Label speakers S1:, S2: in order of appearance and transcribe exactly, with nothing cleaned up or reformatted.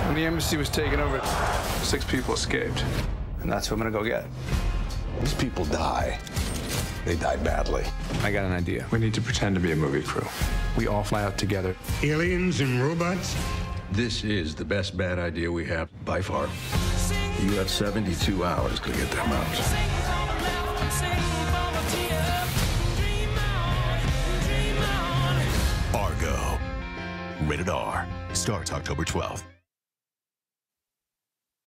S1: When the embassy was taken over, six people escaped. And that's who I'm gonna go get.
S2: These people die. They die badly.
S1: I got an idea. We need to pretend to be a movie crew. We all fly out together.
S3: Aliens and robots?
S2: This is the best bad idea we have by far. You have seventy-two hours to get them out.
S4: Argo. Rated R. Starts October twelfth.